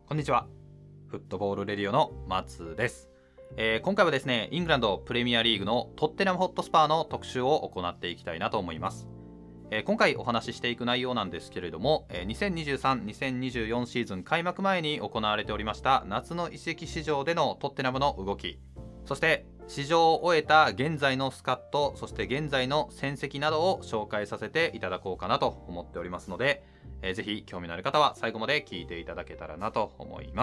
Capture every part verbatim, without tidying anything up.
こんにちは。フットボールレディオの松です。えー今回はですね、イングランドプレミアリーグのトッテナムホットスパーの特集を行っていきたいなと思います。えー今回お話ししていく内容なんですけれども、えーにせんにじゅうさん、にせんにじゅうよんシーズン開幕前に行われておりました夏の移籍市場でのトッテナムの動き、そして市場を終えた現在のスカット、そして現在の戦績などを紹介させていただこうかなと思っておりますので、えーぜひ興味のある方は最後まで聞いていただけたらなと思います。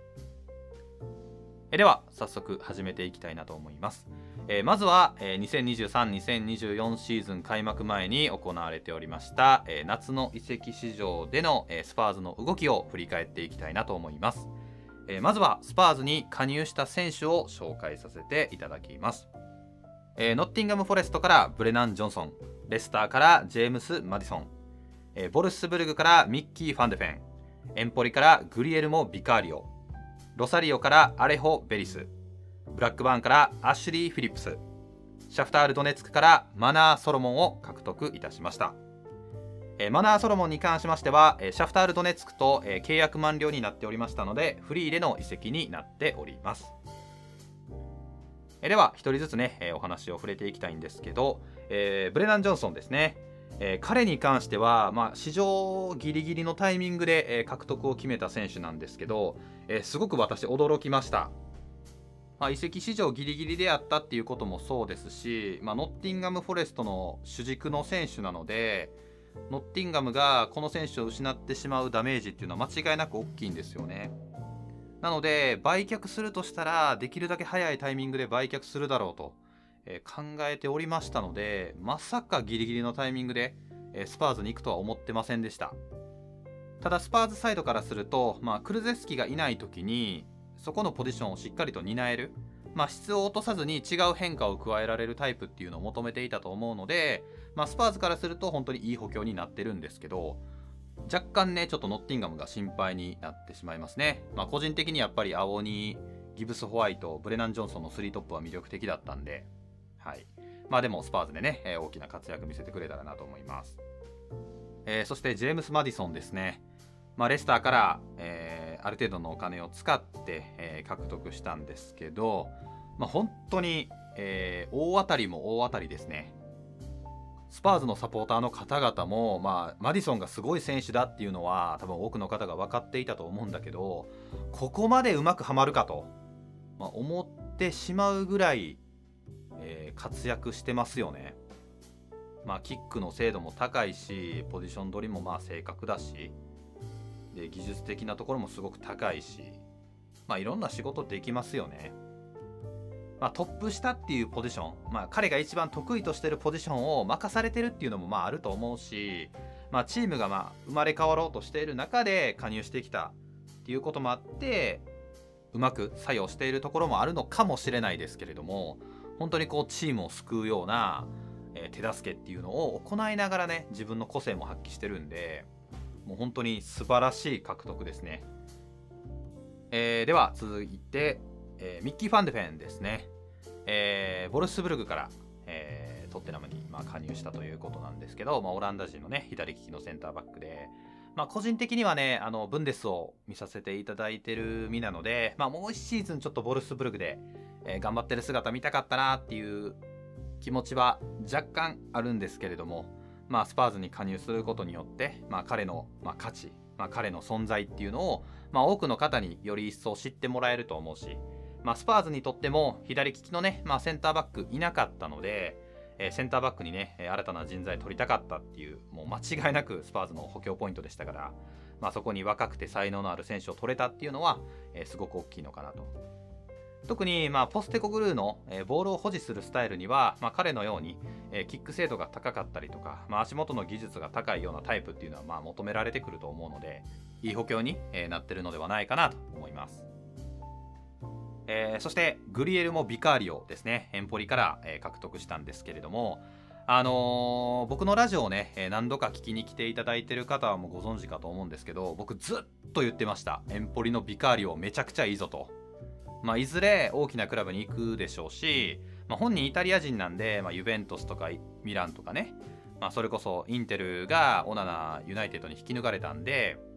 えーでは早速始めていきたいなと思います。えーまずは、えーにせんにじゅうさん、にせんにじゅうよんシーズン開幕前に行われておりました、えー夏の移籍市場での、えースパーズの動きを振り返っていきたいなと思います。えーまずはスパーズに加入した選手を紹介させていただきます。えーノッティンガム・フォレストからブレナン・ジョンソン、レスターからジェームス・マディソン、えーボルスブルグからミッキー・ファンデフェン、エンポリからグリエルモ・ビカーリオ、ロサリオからアレホ・ベリス、ブラックバーンからアシュリー・フィリップス、シャフタール・ドネツクからマナー・ソロモンを獲得いたしました。えーマナー・ソロモンに関しましては、えーシャフタール・ドネツクと、えー契約満了になっておりましたので、フリーでの移籍になっております。えーでは一人ずつね、えーお話を触れていきたいんですけど、えーブレナン・ジョンソンですね。えー彼に関しては、まあ、市場ギリギリのタイミングで、えー獲得を決めた選手なんですけど、えーすごく私驚きました。まあ、移籍市場ギリギリであったっていうこともそうですし、まあ、ノッティンガム・フォレストの主軸の選手なので、ノッティンガムがこの選手を失ってしまうダメージっていうのは間違いなく大きいんですよね。なので売却するとしたらできるだけ早いタイミングで売却するだろうと、えー考えておりましたので、まさかギリギリのタイミングで、えースパーズに行くとは思ってませんでした。ただスパーズサイドからすると、まあ、クルゼスキがいない時にそこのポジションをしっかりと担える、まあ、質を落とさずに違う変化を加えられるタイプっていうのを求めていたと思うので、まあ、スパーズからすると本当にいい補強になってるんですけど、若干ねちょっとノッティンガムが心配になってしまいますね。まあ、個人的にやっぱり青にギブス・ホワイト、ブレナン・ジョンソンのスリートップは魅力的だったんで、はい、まあでもスパーズでね、えー大きな活躍見せてくれたらなと思います。えーそしてジェームス・マディソンですね。まあ、レスターから、えーある程度のお金を使って、えー獲得したんですけど、まあ、本当に、えー大当たりも大当たりですね。スパーズのサポーターの方々も、まあ、マディソンがすごい選手だっていうのは多分多くの方が分かっていたと思うんだけど、ここまでうまくはまるかと、まあ、思ってしまうぐらい、えー活躍してますよね。まあ、キックの精度も高いし、ポジション取りもまあ正確だし、で技術的なところもすごく高いし、まあ、いろんな仕事できますよね。まあ、トップ下っていうポジション、まあ、彼が一番得意としてるポジションを任されてるっていうのもまああると思うし、まあ、チームがまあ生まれ変わろうとしている中で加入してきたっていうこともあってうまく作用しているところもあるのかもしれないですけれども、本当にこうチームを救うような、えー手助けっていうのを行いながらね、自分の個性も発揮してるんで、もう本当に素晴らしい獲得ですね。えーでは続いて、えーミッキー・ファンデフェンですね。えーボルスブルグから、えートッテナムに、まあ、加入したということなんですけど、まあ、オランダ人のね左利きのセンターバックで、まあ、個人的にはねあのブンデスを見させていただいてる身なので、まあ、もういちシーズンちょっとボルスブルグで、えー頑張ってる姿見たかったなっていう気持ちは若干あるんですけれども、まあ、スパーズに加入することによって、まあ、彼の、まあ、価値、まあ、彼の存在っていうのを、まあ、多くの方により一層知ってもらえると思うし、まあ、スパーズにとっても左利きのね、まあ、センターバックいなかったので、えーセンターバックにね新たな人材取りたかったっていう、もう間違いなくスパーズの補強ポイントでしたから、まあ、そこに若くて才能のある選手を取れたっていうのは、えーすごく大きいのかなと。特に、まあ、ポステコグルーの、えーボールを保持するスタイルには、まあ、彼のように、えーキック精度が高かったりとか、まあ、足元の技術が高いようなタイプっていうのは、まあ、求められてくると思うので、いい補強に、えーなってるのではないかなと思います。えーそしてグリエルモ・ビカーリオですね、エンポリから、えー獲得したんですけれども、あのー僕のラジオをね、えー何度か聞きに来ていただいている方はもうご存知かと思うんですけど、僕ずっと言ってました。エンポリのビカーリオめちゃくちゃいいぞと。まあ、いずれ大きなクラブに行くでしょうし、まあ、本人イタリア人なんで、まあ、ユベントスとかミランとかね、まあ、それこそインテルがオナナユナイテッドに引き抜かれたんで、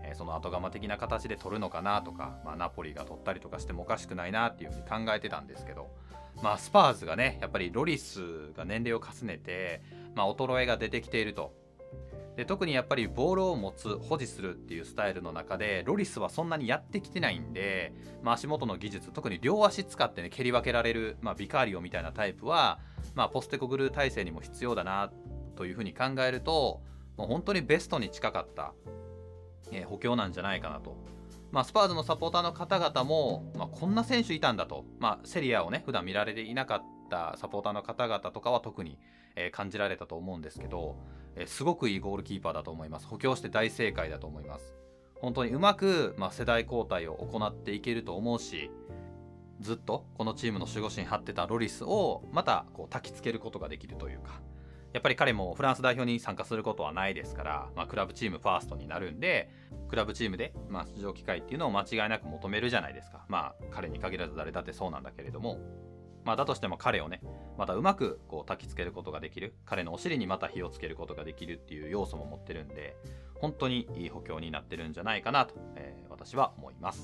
えー、その後釜的な形で取るのかなとか、まあ、ナポリが取ったりとかしてもおかしくないなっていうふうに考えてたんですけど、まあ、スパーズがねやっぱりロリスが年齢を重ねて、まあ、衰えが出てきていると。で特にやっぱりボールを持つ保持するっていうスタイルの中でロリスはそんなにやってきてないんで、まあ、足元の技術特に両足使ってね蹴り分けられる、まあ、ビカーリオみたいなタイプは、まあ、ポステコグルー体制にも必要だなというふうに考えるともう本当にベストに近かった、えー、補強なんじゃないかなと。まあ、スパーズのサポーターの方々も、まあ、こんな選手いたんだと、まあ、セリアをね普段見られていなかったサポーターの方々とかは特に、えー、感じられたと思うんですけど、えー、すごくいいゴールキーパーだと思います。補強して大正解だと思います。本当にうまく、まあ、世代交代を行っていけると思うし、ずっとこのチームの守護神張ってたロリスをまたこう焚きつけることができるというか、やっぱり彼もフランス代表に参加することはないですから、まあ、クラブチームファーストになるんで、クラブチームで、まあ、出場機会っていうのを間違いなく求めるじゃないですか。まあ彼に限らず誰だってそうなんだけれども、まあだとしても彼をねまたうまくこう焚きつけることができる、彼のお尻にまた火をつけることができるっていう要素も持ってるんで、本当にいい補強になってるんじゃないかなと、えー、私は思います。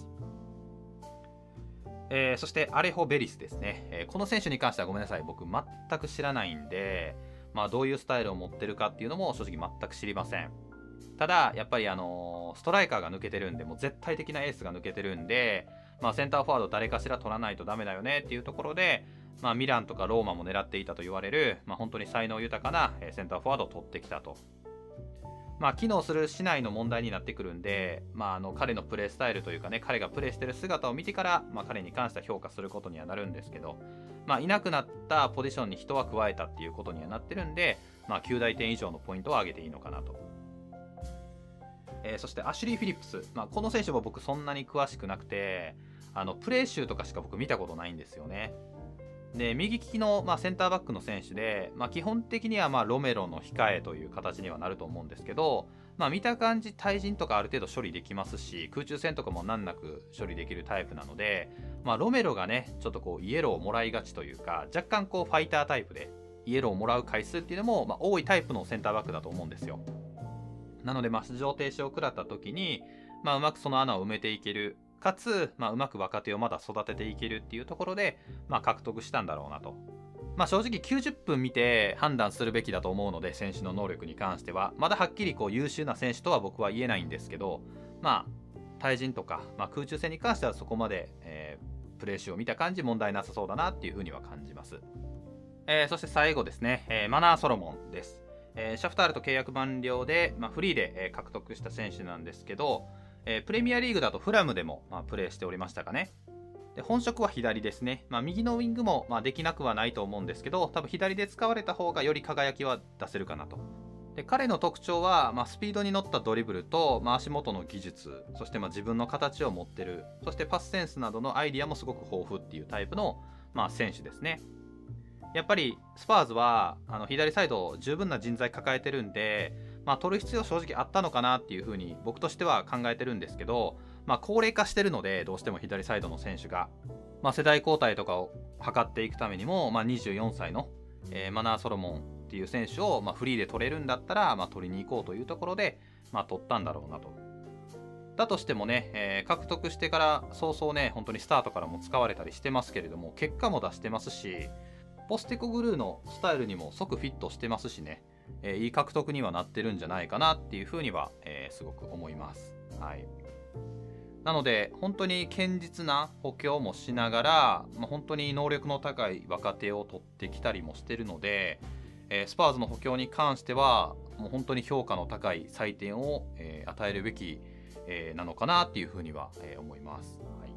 えー、そしてアレホ・ベリスですね、えー、この選手に関してはごめんなさい、僕全く知らないんで、まあ、どういうスタイルを持ってるかっていうのも正直全く知りません。ただやっぱりあのー、ストライカーが抜けてるんで、もう絶対的なエースが抜けてるんで、まあ、センターフォワード誰かしら取らないとダメだよねっていうところで、まあ、ミランとかローマも狙っていたと言われる、まあ、本当に才能豊かなセンターフォワードを取ってきたと。まあ、機能するしないの問題になってくるんで、まあ、あの彼のプレースタイルというかね、彼がプレーしてる姿を見てから、まあ、彼に関しては評価することにはなるんですけど、まあ、いなくなったポジションに人は加えたっていうことにはなってるんで、まあ、きゅう大点以上のポイントを上げていいのかなと。えー、そしてアシュリー・フィリップス、まあ、この選手も僕そんなに詳しくなくて、あのプレー集とかしか僕見たことないんですよね。で右利きの、まあ、センターバックの選手で、まあ、基本的にはまあロメロの控えという形にはなると思うんですけど、まあ、見た感じ対人とかある程度処理できますし、空中戦とかも難なく処理できるタイプなので、まあ、ロメロがねちょっとこうイエローをもらいがちというか、若干こうファイタータイプでイエローをもらう回数っていうのも、まあ、多いタイプのセンターバックだと思うんですよ。なので、まあ、出場停止を食らった時に、まあ、うまくその穴を埋めていける、かつ、まあ、うまく若手をまだ育てていけるっていうところで、まあ、獲得したんだろうなと。まあ、正直きゅうじゅっぷん見て判断するべきだと思うので、選手の能力に関してはまだはっきりこう優秀な選手とは僕は言えないんですけど、まあ対人とか、まあ、空中戦に関してはそこまで、えー、プレー集を見た感じ問題なさそうだなっていうふうには感じます。えー、そして最後ですね、えー、マナー・ソロモンです。えー、シャフタールと契約満了で、まあ、フリーで、えー、獲得した選手なんですけど、えー、プレミアリーグだとフラムでも、まあ、プレーしておりましたかね。で本職は左ですね。まあ、右のウィングも、まあ、できなくはないと思うんですけど、多分左で使われた方がより輝きは出せるかなと。で彼の特徴は、まあ、スピードに乗ったドリブルと、まあ、足元の技術、そしてまあ自分の形を持ってる、そしてパスセンスなどのアイディアもすごく豊富っていうタイプの、まあ、選手ですね。やっぱりスパーズはあの左サイド十分な人材抱えてるんで、まあ、取る必要正直あったのかなっていうふうに僕としては考えてるんですけど、まあ、高齢化してるのでどうしても左サイドの選手が、まあ、世代交代とかを図っていくためにも、まあ、にじゅうよんさいの、えー、マナー・ソロモンっていう選手を、まあ、フリーで取れるんだったら、まあ、取りに行こうというところで、まあ、取ったんだろうなと。だとしてもね、えー、獲得してから早々ね本当にスタートからも使われたりしてますけれども、結果も出してますし、ポステコグルーのスタイルにも即フィットしてますしね、えー、いい獲得にはなってるんじゃないかなっていうふうには、えー、すごく思います。はい、なので本当に堅実な補強もしながら、まあ、本当に能力の高い若手を取ってきたりもしてるので、えー、スパーズの補強に関してはもう本当に評価の高い採点を、えー、与えるべき、えー、なのかなっていうふうには、えー、思います。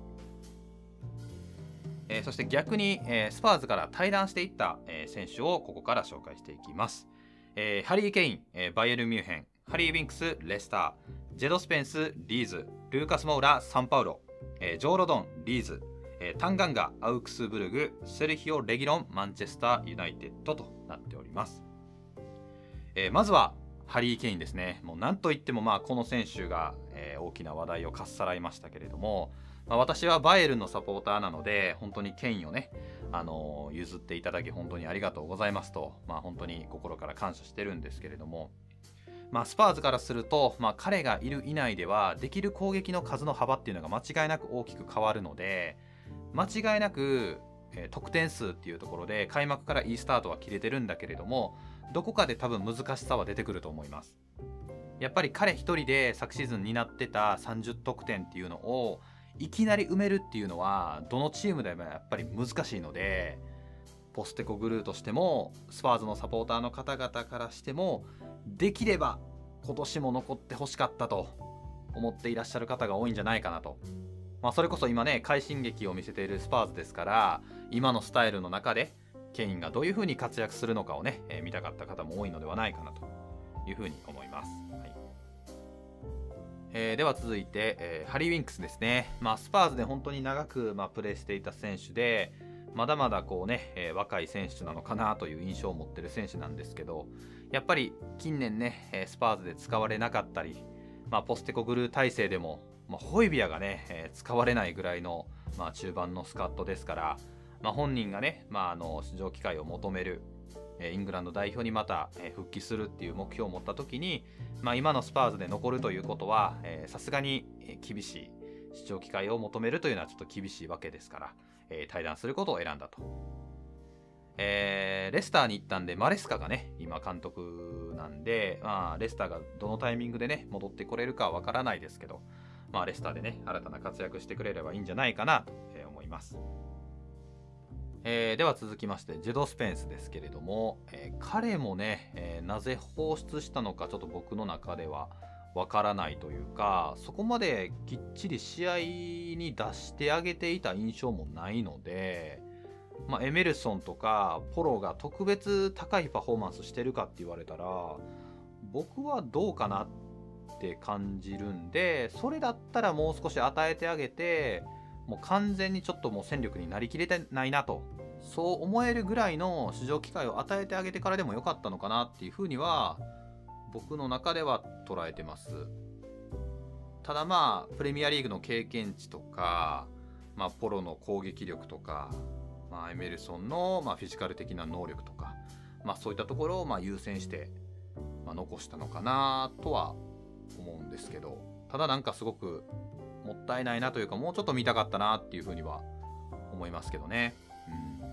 えー、そして逆に、えー、スパーズから退団していった、えー、選手をここから紹介していきます。えー、ハリー・ケイン、えー、バイエルン・ミュンヘン、ハリー・ウィンクス、レスター、ジェド・スペンス、リーズ、ルーカス・モーラ、サンパウロ、えー、ジョー・ロドン、リーズ、えー、タンガンガ、アウクスブルグ、セルヒオ・レギロン、マンチェスター・ユナイテッドとなっております。えー、まずはハリー・ケインですね。もう何といってもまあこの選手が、えー、大きな話題をかっさらいましたけれども、まあ、私はバイエルンのサポーターなので本当にケインをね、あのー、譲っていただき本当にありがとうございますと、まあ、本当に心から感謝してるんですけれども、 まあ、スパーズからすると、まあ、彼がいる以内ではできる攻撃の数の幅っていうのが間違いなく大きく変わるので、間違いなく、えー、得点数っていうところで開幕からいいスタートは切れてるんだけれども、どこかで多分難しさは出てくると思います。やっぱり彼一人で昨シーズンになってたさんじゅうとくてんっていうのをいきなり埋めるっていうのはどのチームでもやっぱり難しいので、ポステコグルーとしてもスパーズのサポーターの方々からしても、できれば今年も残ってほしかったと思っていらっしゃる方が多いんじゃないかなと。まあ、それこそ今ね快進撃を見せているスパーズですから、今のスタイルの中でケインがどういう風に活躍するのかをね、えー、見たかった方も多いのではないかなという風に思います。はい。えー、では続いて、えー、ハリー・ウィンクスですね。まあ、スパーズで本当に長く、まあ、プレーしていた選手で、まだまだこうね、えー、若い選手なのかなという印象を持っている選手なんですけど、やっぱり近年ねスパーズで使われなかったり、まあ、ポステコグルー体制でも、まあ、ホイビアがね、えー、使われないぐらいの、まあ、中盤のスカットですから、まあ、本人がね、まあ、あの出場機会を求める、えー、イングランド代表にまた、えー、復帰するっていう目標を持った時に、まあ、今のスパーズで残るということはさすがに厳しい出場機会を求めるというのはちょっと厳しいわけですから、えー、退団することを選んだと。えー、レスターに行ったんで、マレスカがね今監督なんで、まあ、レスターがどのタイミングでね戻ってこれるかはわからないですけど、まあ、レスターでね新たな活躍してくれればいいんじゃないかなと思います。えー、では続きましてジェド・スペンスですけれども、えー、彼もね、えー、なぜ放出したのかちょっと僕の中ではわからないというか、そこまできっちり試合に出してあげていた印象もないので、まあ、エメルソンとかポロが特別高いパフォーマンスしてるかって言われたら僕はどうかなって感じるんで、それだったらもう少し与えてあげて、もう完全にちょっともう戦力になりきれてないなと、そう思えるぐらいの出場機会を与えてあげてからでもよかったのかなっていうふうには僕の中では捉えてます。ただまあプレミアリーグの経験値とか、まあ、ポロの攻撃力とか、まあ、エメルソンのまあフィジカル的な能力とか、まあ、そういったところをまあ優先してまあ残したのかなとは思うんですけど、ただなんかすごくもったいないなというか、もうちょっと見たかったなっていうふうには思いますけどね。うん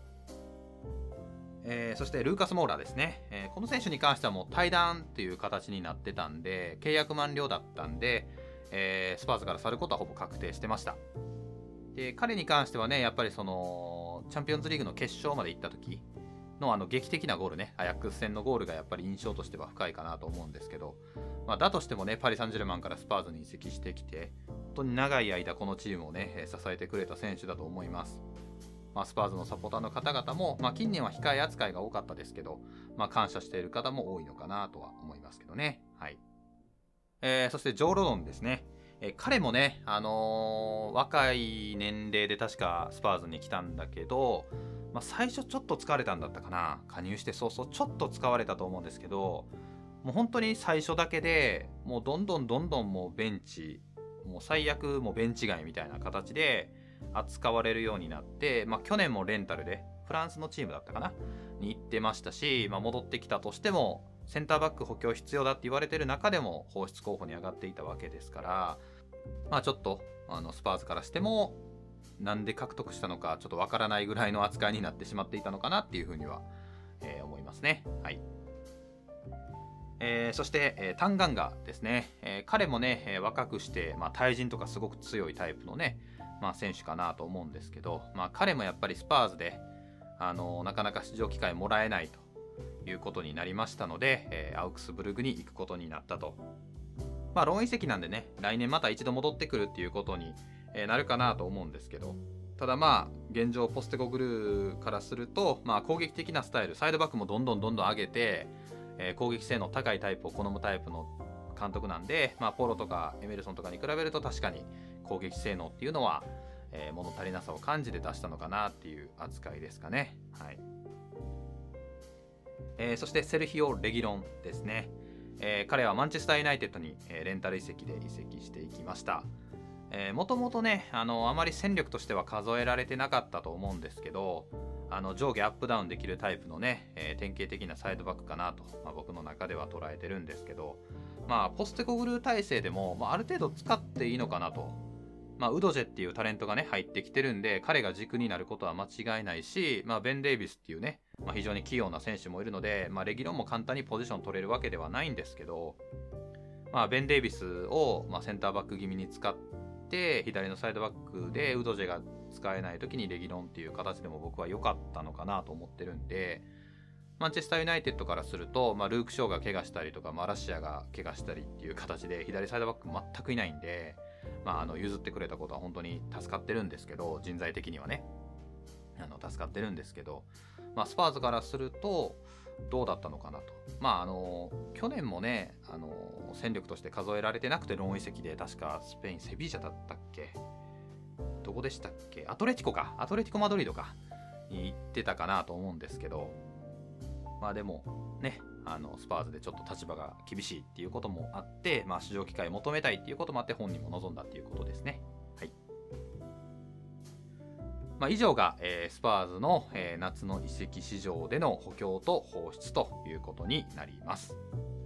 えー、そしてルーカス・モーラーですね、えー、この選手に関してはもう退団っていう形になってたんで、契約満了だったんで、えー、スパーズから去ることはほぼ確定してました。で彼に関してはね、やっぱりそのチャンピオンズリーグの決勝まで行った時のあの劇的なゴールね、アヤックス戦のゴールがやっぱり印象としては深いかなと思うんですけど、まあ、だとしてもねパリ・サンジェルマンからスパーズに移籍してきて本当に長い間このチームをね支えてくれた選手だと思います。まあ、スパーズのサポーターの方々も、まあ、近年は控え扱いが多かったですけど、まあ、感謝している方も多いのかなとは思いますけどね。はい。えー、そしてジョー・ロドンですね。えー、彼もね、あのー、若い年齢で確かスパーズに来たんだけど、まあ、最初ちょっと疲れたんだったかな。加入して早々ちょっと使われたと思うんですけど、もう本当に最初だけでもうどんどんどんどんもうベンチ、もう最悪もうベンチ外みたいな形で扱われるようになって、まあ、去年もレンタルでフランスのチームだったかなに行ってましたし、まあ、戻ってきたとしてもセンターバック補強必要だって言われてる中でも放出候補に上がっていたわけですから、まあ、ちょっとあのスパーズからしてもなんで獲得したのかちょっとわからないぐらいの扱いになってしまっていたのかなっていうふうには、えー、思いますね。はい。えー、そして、えー、タンガンガですね、えー、彼もね、えー、若くして、まあ、対人とかすごく強いタイプのね、まあ、選手かなと思うんですけど、まあ、彼もやっぱりスパーズで、あのー、なかなか出場機会もらえないということになりましたので、えー、アウクスブルグに行くことになったと。まあ、ローン移籍なんでね、来年また一度戻ってくるっていうことに、えー、なるかなと思うんですけど、ただまあ現状ポステコグルーからすると、まあ、攻撃的なスタイル、サイドバックもどんどんどんどん上げて、えー、攻撃性の高いタイプを好むタイプの監督なんで、まあ、ポロとかエメルソンとかに比べると確かに攻撃性能っていうのは、えー、物足りなさを感じて出したのかなっていう扱いですかね。はい。えー、そしてセルヒオ・レギロンですね。えー、彼はマンチェスターユナイテッドに、えー、レンタル移籍で移籍していきました。もともとね、あのあまり戦力としては数えられてなかったと思うんですけど、 あの上下アップダウンできるタイプのね、えー典型的なサイドバックかなと、まあ、僕の中では捉えてるんですけど、まあ、ポステコグルー体制でも、まあ、ある程度使っていいのかなと。まあ、ウドジェっていうタレントがね入ってきてるんで、彼が軸になることは間違いないし、まあ、ベン・デイビスっていうね、まあ、非常に器用な選手もいるので、まあ、レギュロンも簡単にポジション取れるわけではないんですけど、まあ、ベン・デイビスを、まあ、センターバック気味に使って左のサイドバックでウドジェが使えない時にレギュロンっていう形でも僕は良かったのかなと思ってるんで、マンチェスターユナイテッドからすると、まあ、ルーク・ショーが怪我したりとか、まあ、ラシアが怪我したりっていう形で左サイドバック全くいないんで、まあ、あの譲ってくれたことは本当に助かってるんですけど、人材的にはねあの助かってるんですけど、まあ、スパーズからするとどうだったのかなと。まああの去年もね、あの戦力として数えられてなくてローン移籍で、確かスペインセビージャだったっけ、どこでしたっけ、アトレティコか、アトレティコマドリードかに行ってたかなと思うんですけど、まあでもね、あのスパーズでちょっと立場が厳しいっていうこともあって、まあ、出場機会求めたいっていうこともあって本人も望んだっていうことですね。はい。まあ、以上が、えースパーズの、えー夏の移籍市場での補強と放出ということになります。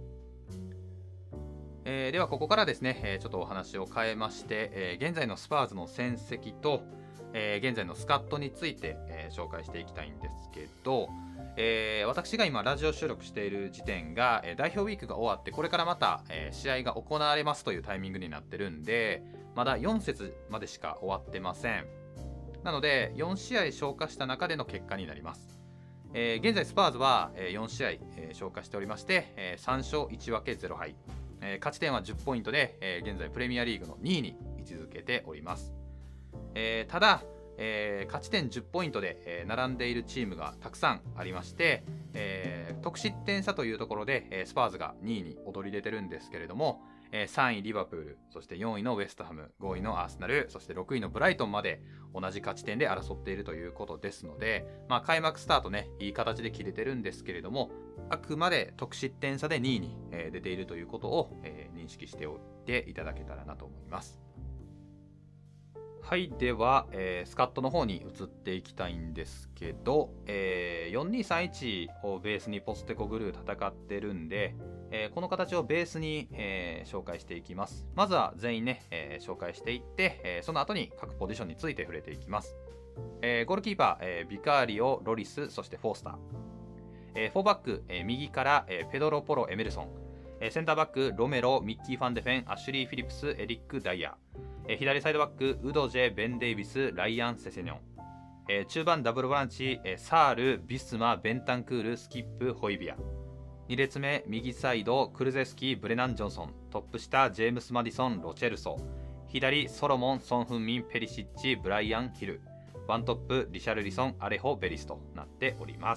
えーではここからですね、えーちょっとお話を変えまして、えー現在のスパーズの戦績と、えー現在のスカットについて、えー紹介していきたいんですけど、えー私が今ラジオ収録している時点が、えー代表ウィークが終わってこれからまた、えー試合が行われますというタイミングになってるんで、まだよん節までしか終わってません。なのでよん試合消化した中での結果になります。えー現在スパーズはえーよん試合、えー消化しておりまして、えーさん勝いち分けゼロ敗、えー勝ち点はじゅっポイントで、えー現在プレミアリーグのにいに位置づけております。えーただ、えー勝ち点じゅっポイントで、えー並んでいるチームがたくさんありまして、えー得失点差というところで、えースパーズがにいに躍り出てるんですけれども、えーさんいリバプール、そしてよんいのウェストハム、ごいのアーセナル、そしてろくいのブライトンまで同じ勝ち点で争っているということですので、まあ、開幕スタートねいい形で切れてるんですけれども、あくまで得失点差でにいに、えー出ているということを、えー認識しておいていただけたらなと思います。はい、では、えースカットの方に移っていきたいんですけど、えーよんにーさんいちをベースにポステコグルー戦ってるんで、えーこの形をベースに、えー紹介していきます。まずは全員ね、えー紹介していって、えーその後に各ポジションについて触れていきます。えーゴールキーパー、えービカーリオ、ロリス、そしてフォースター。えーフォーバック、えー右から、えーペドロ・ポロ・エメルソン。えーセンターバック、ロメロ、ミッキー・ファンデフェン、アシュリー・フィリップス、エリック・ダイヤ。えー左サイドバック、ウドジェ、ベン・デイビス、ライアン・セセニョン。えー中盤ダブルボランチ、えーサール、ビスマ、ベンタンクール、スキップ、ホイビア。に列目、右サイド、クルゼスキー、ブレナン・ジョンソン。トップ下、ジェームス・マディソン、ロチェルソ。左、ソロモン、ソン・フンミン、ペリシッチ、ブライアン・ヒル。ワントップ、リシャルリソン、アレホ・ベリスとなっております。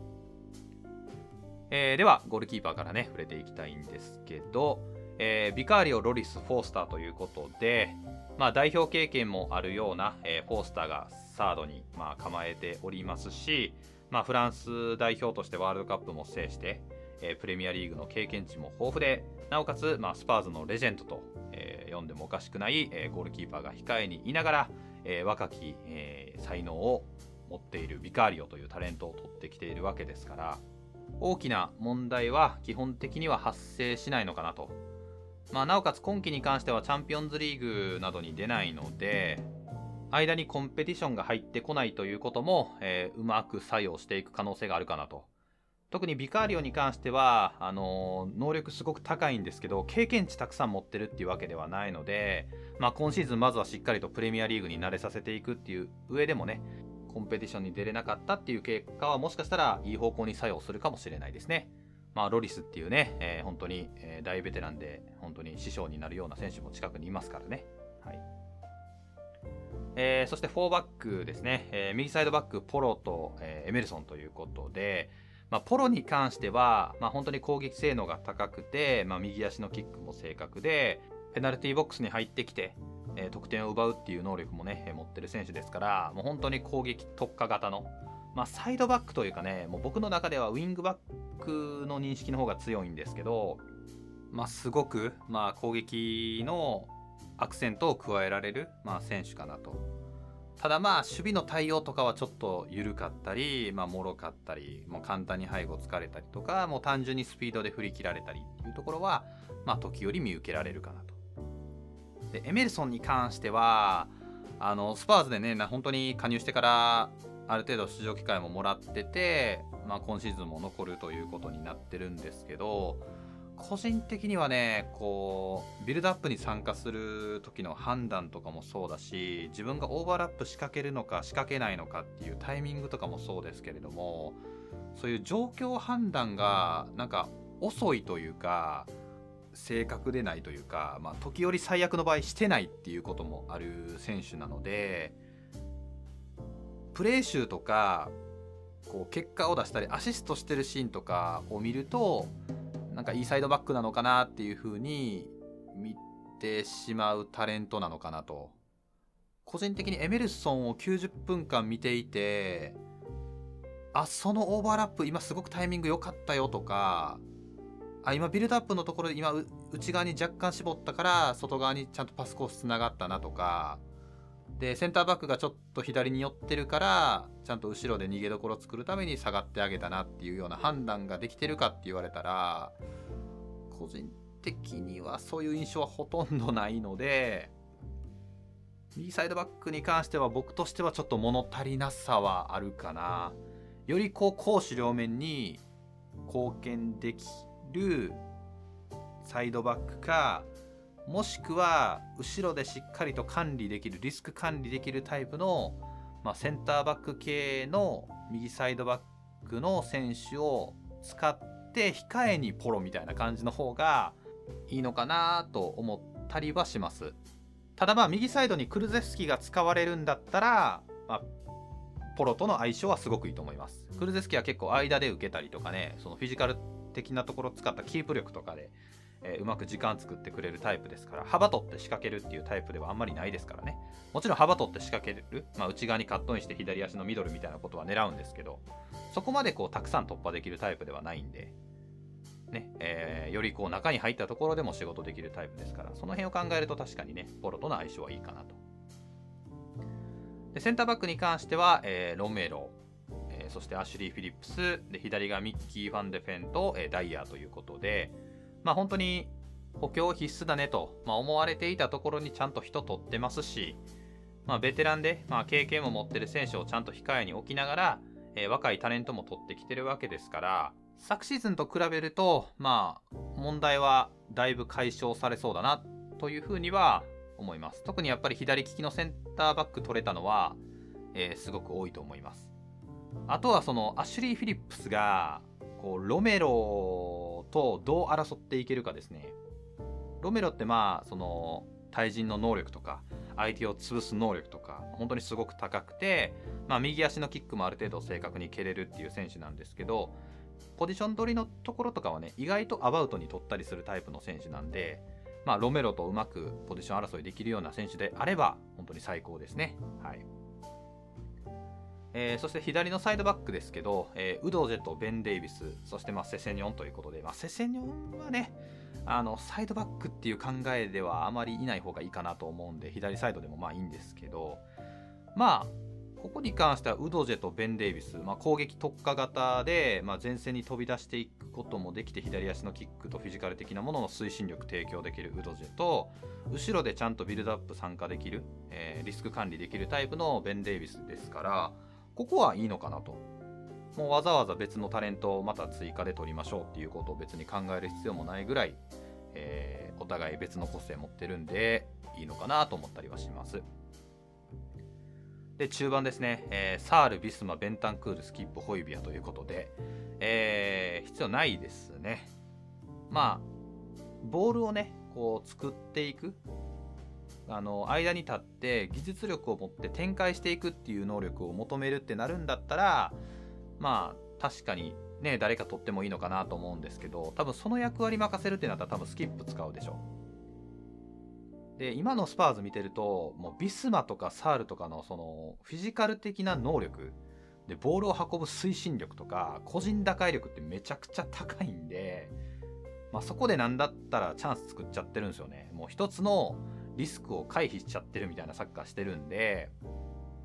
えーでは、ゴールキーパーからね、触れていきたいんですけど、えービカーリオ、ロリス、フォースターということで、まあ、代表経験もあるような、えーフォースターがサードに、まあ、構えておりますし、まあ、フランス代表としてワールドカップも制して、えープレミアリーグの経験値も豊富で、なおかつ、まあ、スパーズのレジェンドと、えー呼んでもおかしくない、えーゴールキーパーが控えにいながら、えー若き、えー才能を持っているビカーリオというタレントを取ってきているわけですから、大きな問題は基本的には発生しないのかなと。まあ、なおかつ今季に関してはチャンピオンズリーグなどに出ないので、間にコンペティションが入ってこないということも、えーうまく作用していく可能性があるかなと。特にビカーリオに関してはあのー能力すごく高いんですけど、経験値たくさん持ってるっていうわけではないので、まあ、今シーズンまずはしっかりとプレミアリーグに慣れさせていくっていう上でもね、コンペティションに出れなかったっていう結果はもしかしたらいい方向に作用するかもしれないですね。まあ、ロリスっていうね、えー本当に、えー大ベテランで本当に師匠になるような選手も近くにいますからね。はい。えーそしてフォーバックですね、えー右サイドバックポロと、えーエメルソンということで、まあ、ポロに関しては、まあ、本当に攻撃性能が高くて、まあ、右足のキックも正確で、ペナルティーボックスに入ってきて、えー得点を奪うっていう能力もね、えー持ってる選手ですから、もう本当に攻撃特化型の、まあ、サイドバックというかね、もう僕の中ではウィングバックの認識の方が強いんですけど、まあ、すごく、まあ、攻撃のアクセントを加えられる、まあ、選手かなと。 ただまあ守備の対応とかはちょっと緩かったり、まあ脆かったり、もう簡単に背後突かれたりとか、もう単純にスピードで振り切られたりっていうところはまあ時折見受けられるかなと。でエメルソンに関してはあのスパーズでね本当に加入してからある程度出場機会ももらってて、まあ、今シーズンも残るということになってるんですけど、個人的にはねこうビルドアップに参加する時の判断とかもそうだし、自分がオーバーラップ仕掛けるのか仕掛けないのかっていうタイミングとかもそうですけれども、そういう状況判断がなんか遅いというか正確でないというか、まあ、時折最悪の場合してないっていうこともある選手なので、プレー集とかこう結果を出したりアシストしてるシーンとかを見るとなんかいいサイドバックなのかなっていう風に見てしまうタレントなのかなと。個人的にエメルソンをきゅうじゅっぷんかん見ていて、あそのオーバーラップ今すごくタイミング良かったよとか、あ今ビルドアップのところで今内側に若干絞ったから外側にちゃんとパスコースつながったなとかで、センターバックがちょっと左に寄ってるからちゃんと後ろで逃げどころを作るために下がってあげたなっていうような判断ができてるかって言われたら、個人的にはそういう印象はほとんどないので、右サイドバックに関しては僕としてはちょっと物足りなさはあるかな。よりこう攻守両面に貢献できるサイドバックか、もしくは後ろでしっかりと管理できるリスク管理できるタイプの、まあ、センターバック系の右サイドバックの選手を使って控えにポロみたいな感じの方がいいのかなと思ったりはします。ただまあ右サイドにクルゼフスキが使われるんだったら、まあ、ポロとの相性はすごくいいと思います。クルゼフスキは結構間で受けたりとかね、そのフィジカル的なところを使ったキープ力とかでえー、うまく時間作ってくれるタイプですから、幅取って仕掛けるっていうタイプではあんまりないですからね。もちろん幅取って仕掛ける、まあ、内側にカットインして左足のミドルみたいなことは狙うんですけど、そこまでこうたくさん突破できるタイプではないんで、ねえー、よりこう中に入ったところでも仕事できるタイプですから、その辺を考えると確かにねポロとの相性はいいかなと。でセンターバックに関しては、えー、ロメロ、えー、そしてアシュリー・フィリップスで、左がミッキー・ファンデフェンと、えー、ダイヤーということで、まあ本当に補強必須だねと、まあ、思われていたところにちゃんと人取ってますし、まあ、ベテランで、まあ、経験も持ってる選手をちゃんと控えに置きながら、えー、若いタレントも取ってきてるわけですから、昨シーズンと比べるとまあ問題はだいぶ解消されそうだなというふうには思います。特にやっぱり左利きのセンターバック取れたのは、えー、すごく多いと思います。あとはそのアシュリー・フィリップスがこうロメロとどう争っていけるかですね。ロメロってまあその対人の能力とか相手を潰す能力とか本当にすごく高くて、まあ、右足のキックもある程度正確に蹴れるっていう選手なんですけど、ポジション取りのところとかはね意外とアバウトに取ったりするタイプの選手なんで、まあ、ロメロとうまくポジション争いできるような選手であれば本当に最高ですね。はい。えー、そして左のサイドバックですけど、えー、ウドジェとベン・デイビス、そしてまあセセニョンということで、まあ、セセニョンはねあのサイドバックっていう考えではあまりいない方がいいかなと思うんで、左サイドでもまあいいんですけど、まあここに関してはウドジェとベン・デイビス、まあ、攻撃特化型で、まあ、前線に飛び出していくこともできて、左足のキックとフィジカル的なものの推進力提供できるウドジェと、後ろでちゃんとビルドアップ参加できる、えー、リスク管理できるタイプのベン・デイビスですから、ここはいいのかなと。もうわざわざ別のタレントをまた追加で取りましょうっていうことを別に考える必要もないぐらい、えー、お互い別の個性持ってるんでいいのかなと思ったりはします。で中盤ですね、えー、サール、ビスマ、ベンタンクール、スキップ、ホイビアということで、えー、必要ないですね。まあボールをねこう作っていく、あの間に立って技術力を持って展開していくっていう能力を求めるってなるんだったら、まあ確かにね誰か取ってもいいのかなと思うんですけど、多分その役割任せるってなったら多分スキップ使うでしょ。で今のスパーズ見てると、もうビスマとかサールとかのそのフィジカル的な能力でボールを運ぶ推進力とか個人打開力ってめちゃくちゃ高いんで、まあ、そこでなんだったらチャンス作っちゃってるんですよね。もう一つのリスクを回避しちゃってるみたいなサッカーしてるんで、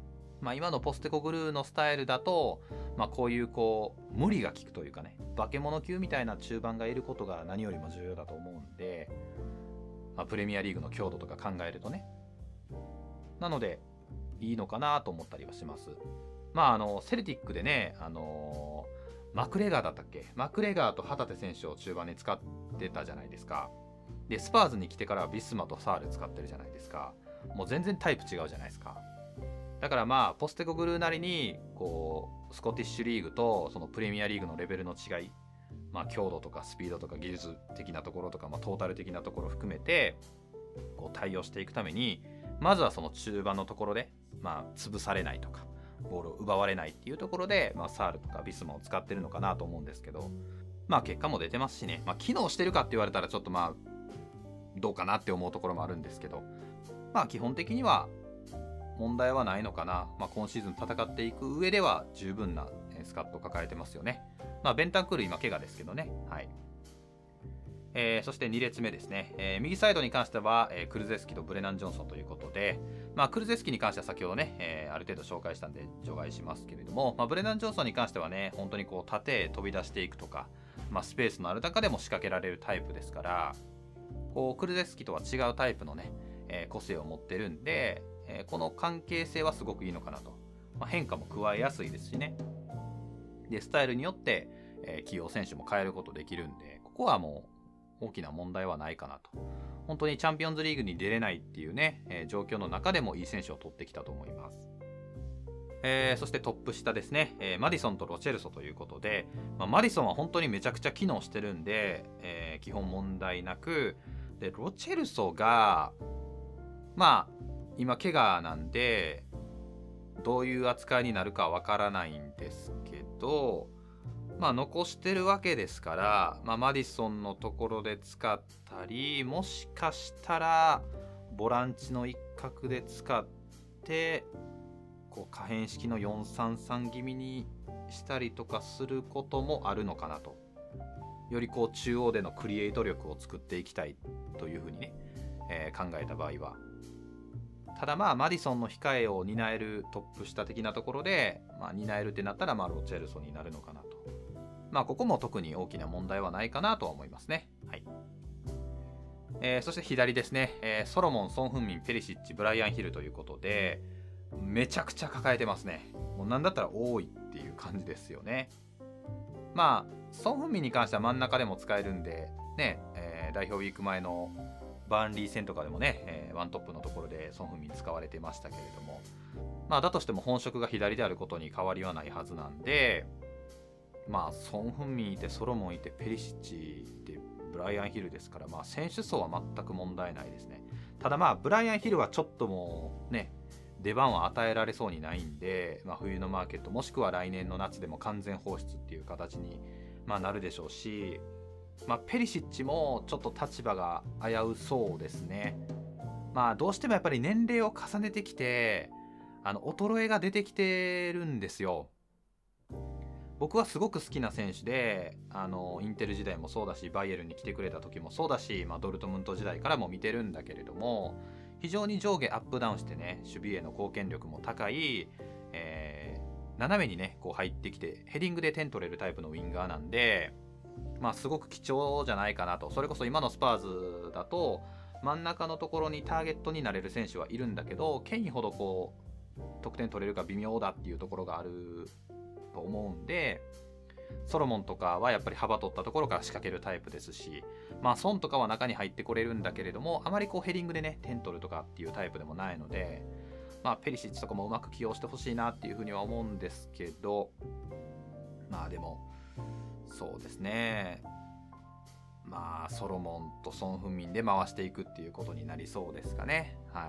まあ、今のポステコグルーのスタイルだと、まあ、こういうこう無理が効くというかね、化け物級みたいな中盤がいることが何よりも重要だと思うんで、まあ、プレミアリーグの強度とか考えるとね、なのでいいのかなと思ったりはします。まああのセルティックでね、あのー、マクレガーだったっけ、マクレガーと旗手選手を中盤に使ってたじゃないですか。でスパーズに来てからはビスマとサール使ってるじゃないですか。もう全然タイプ違うじゃないですか。だからまあポステコグルーなりにこうスコティッシュリーグとそのプレミアリーグのレベルの違い、まあ、強度とかスピードとか技術的なところとか、まあ、トータル的なところを含めてこう対応していくために、まずはその中盤のところで、まあ、潰されないとかボールを奪われないっていうところで、まあ、サールとかビスマを使ってるのかなと思うんですけど、まあ結果も出てますしね、まあ、機能してるかって言われたらちょっとまあどうかなって思うところもあるんですけど、まあ基本的には問題はないのかな。まあ、今シーズン戦っていく上では十分なスカットを抱えてますよね。まあ、ベンタンクール今怪我ですけどね。はい。えー、そしてに列目ですね。えー、右サイドに関しては、えー、クルゼスキとブレナン・ジョンソンということで、まあ、クルゼスキに関しては先ほどね、えー、ある程度紹介したんで除外しますけれども、まあ、ブレナン・ジョンソンに関してはね、本当にこう縦へ飛び出していくとか、まあ、スペースのある中でも仕掛けられるタイプですから、こうクルゼスキとは違うタイプのね、えー、個性を持ってるんで、えー、この関係性はすごくいいのかなと。まあ、変化も加えやすいですしね。で、スタイルによって、えー、起用選手も変えることできるんで、ここはもう大きな問題はないかなと。本当にチャンピオンズリーグに出れないっていうね、えー、状況の中でもいい選手を取ってきたと思います。えー、そしてトップ下ですね、えー、マディソンとロチェルソということで、まあ、マディソンは本当にめちゃくちゃ機能してるんで、えー、基本問題なく、でロチェルソがまあ今怪我なんでどういう扱いになるかわからないんですけど、まあ残してるわけですから、まあ、マディソンのところで使ったり、もしかしたらボランチの一角で使ってこう可変式のよんさんさん気味にしたりとかすることもあるのかなと。よりこう中央でのクリエイト力を作っていきたいというふうにね、えー、考えた場合は。ただまあマディソンの控えを担えるトップ下的なところで、まあ、担えるってなったらまあロチェルソになるのかなと。まあここも特に大きな問題はないかなとは思いますね。はい。えー、そして左ですね、えー、ソロモン、ソン・フンミン、ペリシッチ、ブライアン・ヒルということでめちゃくちゃ抱えてますね。もうなんだったら多いっていう感じですよね。まあソン・フンミンに関しては真ん中でも使えるんでね、えー、代表ウィーク前のバーンリー戦とかでもね、えー、ワントップのところでソン・フンミン使われてましたけれども、まあだとしても本職が左であることに変わりはないはずなんで、まあソン・フンミンいてソロモンいてペリシッチいてブライアン・ヒルですから、まあ選手層は全く問題ないですね。ただまあブライアン・ヒルはちょっともうね出番は与えられそうにないんで、まあ、冬のマーケットもしくは来年の夏でも完全放出っていう形に、まあ、なるでしょうし、まあ、ペリシッチもちょっと立場が危うそうですね。まあどうしてもやっぱり年齢を重ねてきてあの衰えが出てきてるんですよ。僕はすごく好きな選手で、あのインテル時代もそうだしバイエルンに来てくれた時もそうだし、まあ、ドルトムント時代からも見てるんだけれども、非常に上下アップダウンしてね、守備への貢献力も高い、えー、斜めにねこう入ってきてヘディングで点取れるタイプのウィンガーなんで、まあすごく貴重じゃないかなと。それこそ今のスパーズだと真ん中のところにターゲットになれる選手はいるんだけど、ケインほどこう得点取れるか微妙だっていうところがあると思うんで、ソロモンとかはやっぱり幅取ったところから仕掛けるタイプですし、まあソンとかは中に入ってこれるんだけれども、あまりこうヘディングでね点取るとかっていうタイプでもないので、まあペリシッチとかもうまく起用してほしいなっていうふうには思うんですけど、まあでもそうですね、まあソロモンとソン・フンミンで回していくっていうことになりそうですかね。はい。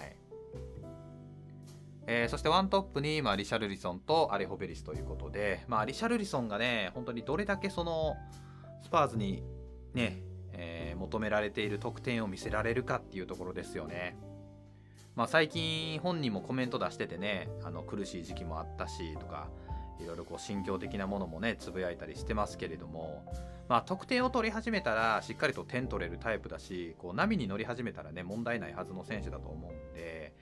えー、そしてワントップに、まあ、リシャルリソンとアレホベリスということで、まあ、リシャルリソンがね本当にどれだけそのスパーズにね、えー、求められている得点を見せられるかっていうところですよね。まあ、最近本人もコメント出しててね、あの苦しい時期もあったしとかいろいろこう心境的なものもねつぶやいたりしてますけれども、まあ、得点を取り始めたらしっかりと点取れるタイプだし、こう波に乗り始めたらね問題ないはずの選手だと思うんで、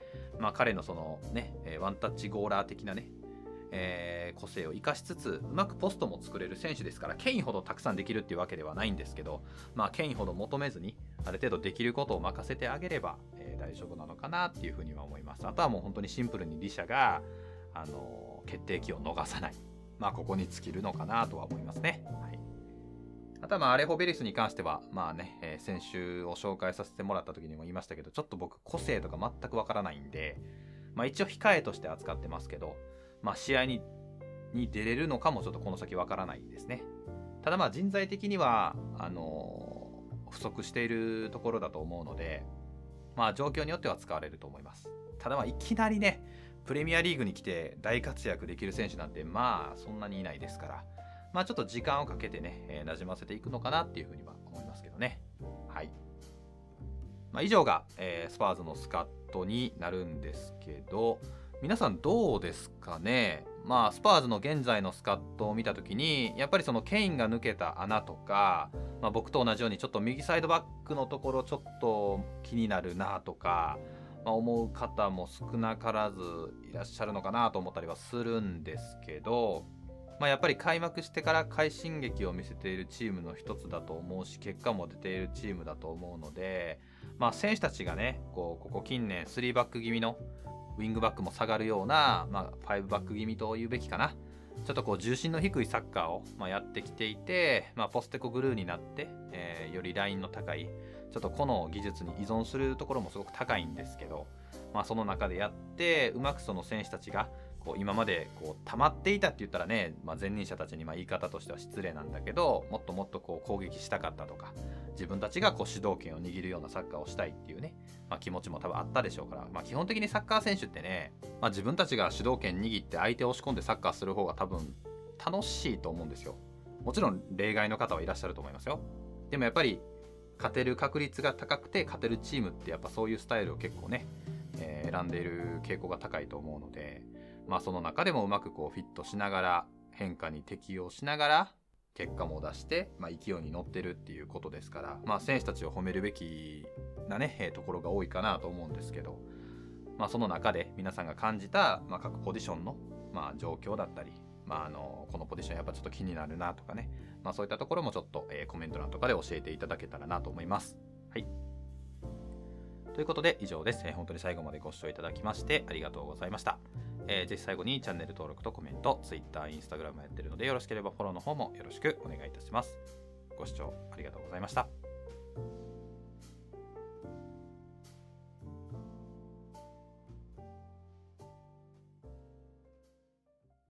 まあ、彼のそのね、ワンタッチゴーラー的なね、えー、個性を生かしつつうまくポストも作れる選手ですから、ケインほどたくさんできるっていうわけではないんですけど、まあ、ケインほど求めずにある程度できることを任せてあげれば、えー、大丈夫なのかなっていうふうには思います。あとはもう本当にシンプルにリシャが、あのー、決定機を逃さない、まあ、ここに尽きるのかなとは思いますね。はい、あとはまあアレホベリスに関しては、まあね、えー、先週を紹介させてもらった時にも言いましたけど、ちょっと僕個性とか全くわからないんで、まあ、一応控えとして扱ってますけど、まあ、試合にに出れるのかもちょっとこの先わからないですね。ただまあ人材的にはあのー、不足しているところだと思うので、まあ状況によっては使われると思います。ただまあいきなりねプレミアリーグに来て大活躍できる選手なんてまあそんなにいないですから、まあちょっと時間をかけてね、えー、馴染ませていくのかなっていうふうには思いますけどね。はい。まあ、以上が、えー、スパーズのスカットになるんですけど、皆さんどうですかね。まあスパーズの現在のスカットを見たときに、やっぱりそのケインが抜けた穴とか、まあ、僕と同じようにちょっと右サイドバックのところちょっと気になるなとか、まあ、思う方も少なからずいらっしゃるのかなと思ったりはするんですけど、まあ、やっぱり開幕してから快進撃を見せているチームの一つだと思うし、結果も出ているチームだと思うので、まあ、選手たちがねこうここ近年スリーバック気味のウィングバックも下がるような、まあ、ファイブバック気味というべきかな、ちょっとこう重心の低いサッカーを、まあ、やってきていて、まあ、ポステコグルーになって、えー、よりラインの高いちょっと個の技術に依存するところもすごく高いんですけど、まあ、その中でやってうまくその選手たちがこう今までこう溜まっていたって言ったらね、まあ、前任者たちにまあ言い方としては失礼なんだけど、もっともっとこう攻撃したかったとか、自分たちがこう主導権を握るようなサッカーをしたいっていうね、まあ、気持ちも多分あったでしょうから、まあ、基本的にサッカー選手ってね、まあ、自分たちが主導権握って相手を押し込んでサッカーする方が多分楽しいと思うんですよ。もちろん例外の方はいらっしゃると思いますよ。でもやっぱり勝てる確率が高くて勝てるチームってやっぱそういうスタイルを結構ね、えー、選んでいる傾向が高いと思うので、まあその中でもうまくこうフィットしながら変化に適応しながら結果も出して、まあ、勢いに乗ってるっていうことですから、まあ、選手たちを褒めるべきなね、えー、ところが多いかなと思うんですけど、まあ、その中で皆さんが感じた、まあ、各ポジションの、まあ、状況だったり、まあ、あのこのポジションやっぱちょっと気になるなとかね、まあ、そういったところもちょっと、えー、コメント欄とかで教えていただけたらなと思います。はい。ということで以上です。えー、本当に最後までご視聴いただきましてありがとうございました。えー、ぜひ最後にチャンネル登録とコメント、Twitter、Instagram やってるのでよろしければフォローの方もよろしくお願いいたします。ご視聴ありがとうございました。